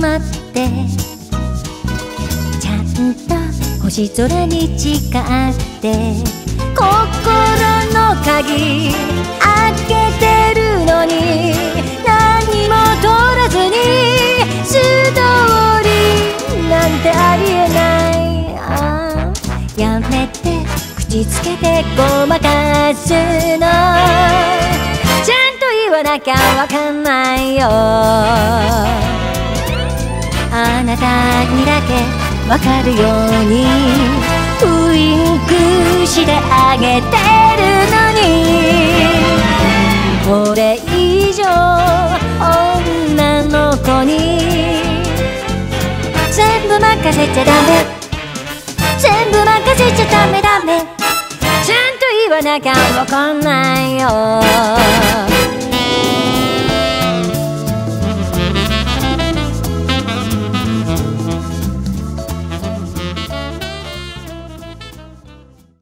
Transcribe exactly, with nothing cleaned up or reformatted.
待ってちゃんと星空に誓って心の鍵開けてるのに何も取らずに素通りなんてありえない。ああやめて口つけてごまかすの、ちゃんと言わなきゃわかんないよ。あなたにだけわかるようにウインクしてあげてるのに、これ以上女の子に全部任せちゃダメ、全部任せちゃダメダメ、ちゃんと言わなきゃわかんないよ。